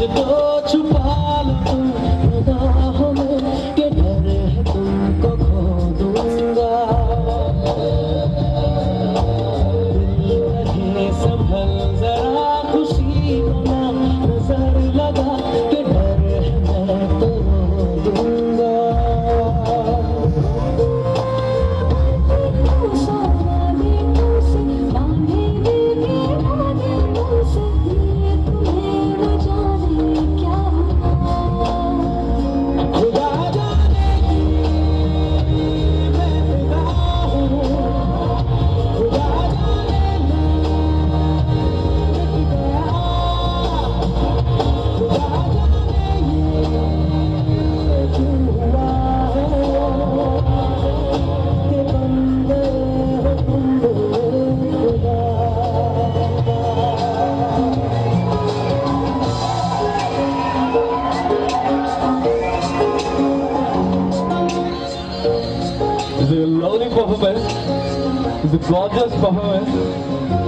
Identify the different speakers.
Speaker 1: मुझको छुपा लो तुम निगाहों में के डर है तुमको खो दूंगा। दिल रहे संभल जरा खुशी बना नजर लगा के डर है मैं तो रो दूंगा। It's a lovely performance. It's a gorgeous performance.